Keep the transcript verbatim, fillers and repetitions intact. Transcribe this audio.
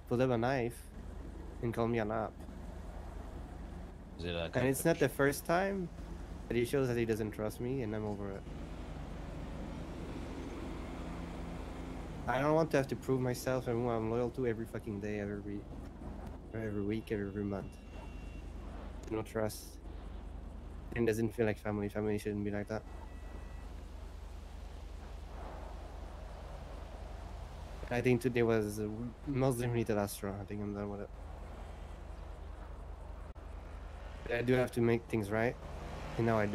pulled up a knife and called me a nap. Is it a And it's not the first time, but it shows that he doesn't trust me, and I'm over it. I don't want to have to prove myself and who I'm loyal to every fucking day, every week, every week, every month. No trust. And it doesn't feel like family. Family shouldn't be like that. I think today was uh, most definitely the last straw. I think I'm done with it. But I do have to make things right, and now I do.